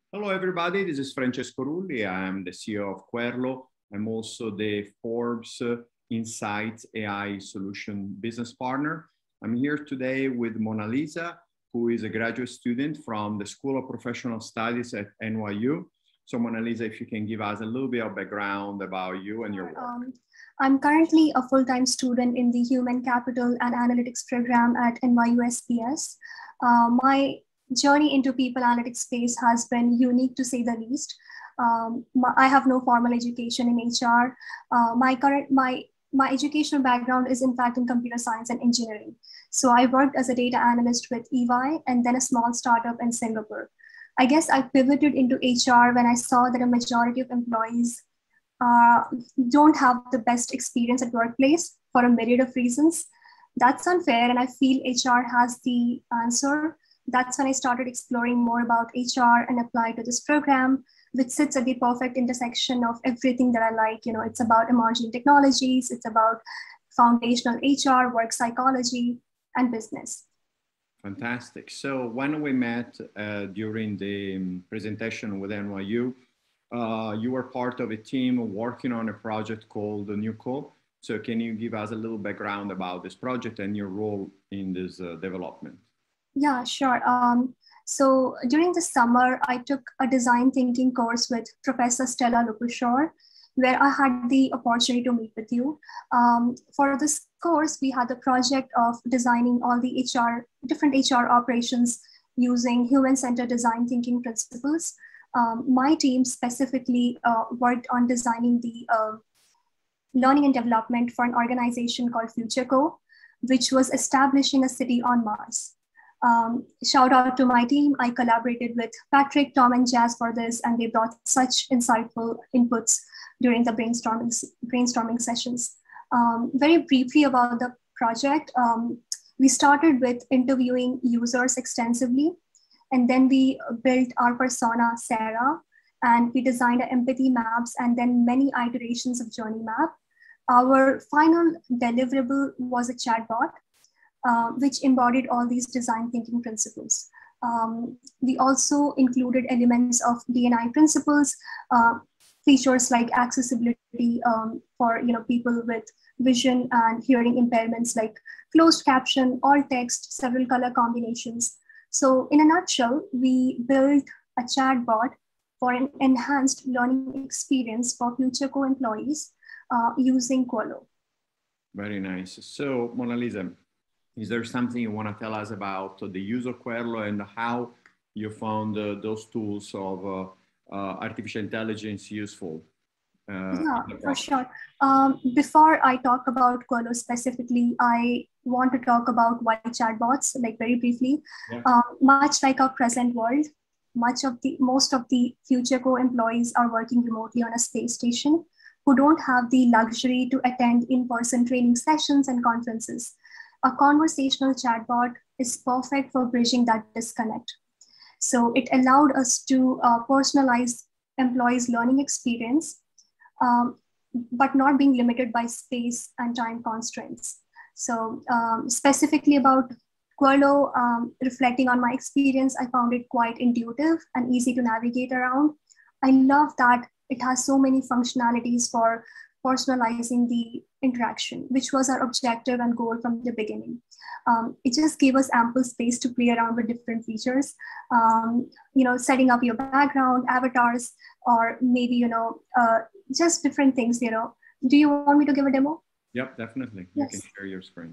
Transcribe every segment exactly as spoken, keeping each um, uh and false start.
Hello, everybody. This is Francesco Rulli. I'm the C E O of Querlo. I'm also the Forbes uh, Insights A I Solution Business Partner. I'm here today with Monalisa, who is a graduate student from the School of Professional Studies at N Y U. So Monalisa, if you can give us a little bit of background about you and your work. Um, I'm currently a full-time student in the Human Capital and Analytics program at N Y U S P S. Uh, my journey into people analytics space has been unique to say the least. Um, my, I have no formal education in H R. Uh, my current my my educational background is in fact in computer science and engineering. So I worked as a data analyst with E Y and then a small startup in Singapore. I guess I pivoted into H R when I saw that a majority of employees uh, don't have the best experience at workplace for a myriad of reasons. That's unfair, and I feel H R has the answer. That's when I started exploring more about H R and applied to this program, which sits at the perfect intersection of everything that I like. You know, it's about emerging technologies, it's about foundational H R, work psychology, and business. Fantastic. So when we met uh, during the um, presentation with N Y U, uh, you were part of a team working on a project called the New Co. So can you give us a little background about this project and your role in this uh, development? Yeah, sure. Um, so during the summer, I took a design thinking course with Professor Stella Lupushore, where I had the opportunity to meet with you. Um, for this course, we had the project of designing all the H R, different H R operations using human-centered design thinking principles. Um, my team specifically uh, worked on designing the uh, learning and development for an organization called FutureCo, which was establishing a city on Mars. Um, shout out to my team. I collaborated with Patrick, Tom, and Jazz for this, and they brought such insightful inputs during the brainstorming, brainstorming sessions. Um, very briefly about the project, um, we started with interviewing users extensively, and then we built our persona, Sarah, and we designed empathy maps and then many iterations of journey map. Our final deliverable was a chatbot, Uh, which embodied all these design thinking principles. Um, we also included elements of D and I principles, uh, features like accessibility um, for you know people with vision and hearing impairments, like closed caption, alt text, several color combinations. So in a nutshell, we built a chatbot for an enhanced learning experience for future co-employees uh, using Querlo. Very nice. So Monalisa, is there something you want to tell us about the use of Querlo and how you found uh, those tools of uh, uh, artificial intelligence useful? Uh, yeah, for sure. Um, before I talk about Querlo specifically, I want to talk about why chatbots, like very briefly. Yeah. Um, much like our present world, much of the most of the future co-employees are working remotely on a space station who don't have the luxury to attend in-person training sessions and conferences. A conversational chatbot is perfect for bridging that disconnect. So it allowed us to uh, personalize employees' learning experience, um, but not being limited by space and time constraints. So um, specifically about Querlo, um, reflecting on my experience, I found it quite intuitive and easy to navigate around. I love that it has so many functionalities for personalizing the interaction, which was our objective and goal from the beginning. Um, it just gave us ample space to play around with different features, um, you know, setting up your background, avatars, or maybe, you know, uh, just different things, you know. Do you want me to give a demo? Yep, definitely. Yes. You can share your screen.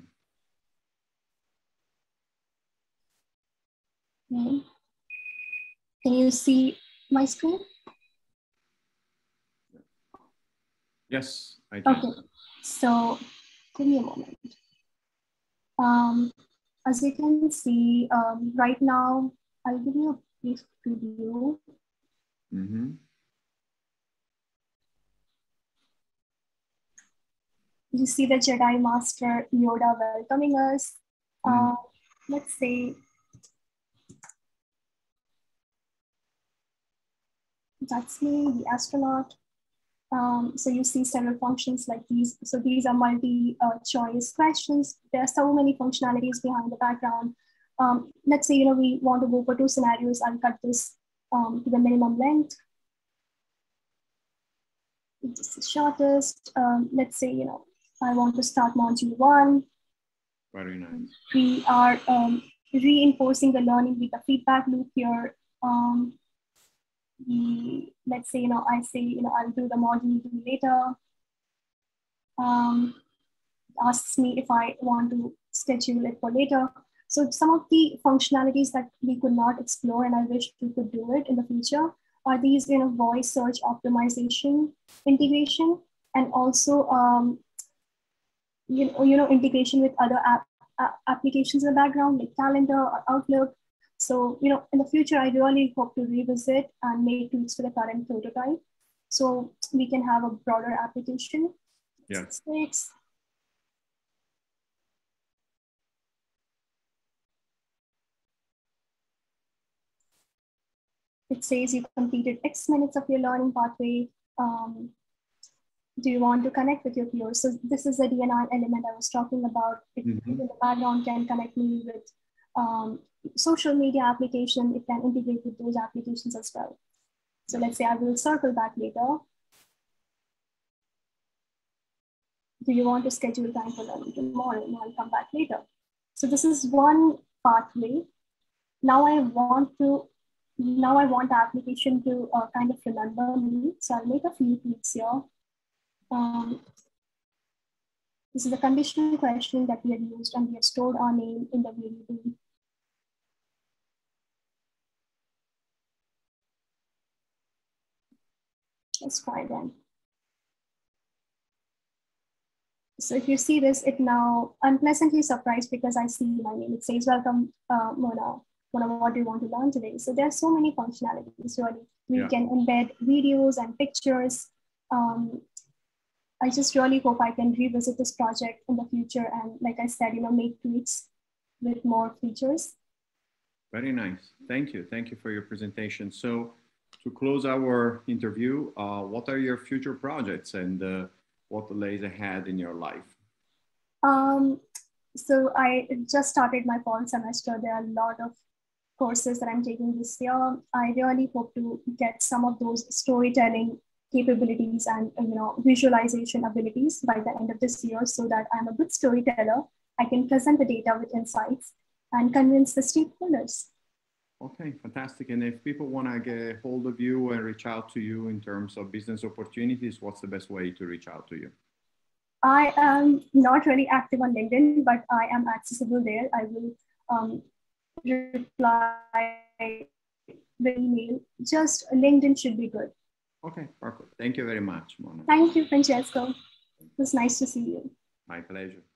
Okay. Can you see my screen? Yes, I can. Okay, so give me a moment. Um, as you can see, um, right now, I'll give you a brief preview. Mm-hmm. You see the Jedi Master Yoda welcoming us. Mm-hmm. uh, let's say that's me, the astronaut. Um, so you see several functions like these. So these are multi-choice uh, questions. There are so many functionalities behind the background. Um, let's say, you know, we want to go for two scenarios. I'll cut this um, to the minimum length. It's the shortest. Um, let's say, you know, I want to start module one. Very nice. We are um, reinforcing the learning with a feedback loop here. Um, we, let's say, you know, I say, you know, I'll do the module two later. Um, asks me if I want to schedule it for later. So some of the functionalities that we could not explore, and I wish we could do it in the future, are these, you know, voice search optimization integration, and also, um, you know, you know, integration with other app, app applications in the background, like Calendar or Outlook. So, you know, in the future, I really hope to revisit and make tweaks to the current prototype, so we can have a broader application. Yeah. Six. It says you completed X minutes of your learning pathway. Um, do you want to connect with your peers? So this is the D N I element I was talking about. It, mm-hmm. In the background can connect me with um, social media application. It can integrate with those applications as well. So let's say I will circle back later. Do you want to schedule time for learning tomorrow? No, I'll come back later. So this is one pathway. Now I want to Now I want the application to uh, kind of remember me. So I'll make a few tweaks here. Um, this is a conditional question that we have used, and we have stored our name in the variable. Let's try then. So if you see this, it now, I'm pleasantly surprised because I see my name. It says, welcome, uh, Mona. What do you want to learn today? So there are so many functionalities. Really, we yeah. can embed videos and pictures. Um, I just really hope I can revisit this project in the future and, like I said, you know, make tweaks with more features. Very nice. Thank you. Thank you for your presentation. So to close our interview, uh, what are your future projects and uh, what lays ahead in your life? Um, so I just started my fall semester. There are a lot of courses that I'm taking this year. I really hope to get some of those storytelling capabilities and, you know, visualization abilities by the end of this year, so that I'm a good storyteller. I can present the data with insights and convince the stakeholders. Okay, fantastic. And if people want to get hold of you and reach out to you in terms of business opportunities, what's the best way to reach out to you? I am not really active on LinkedIn, but I am accessible there. I will um, reply the email. Just LinkedIn should be good. Okay, perfect. Thank you very much, Mona. Thank you, Francesco. It was nice to see you. My pleasure.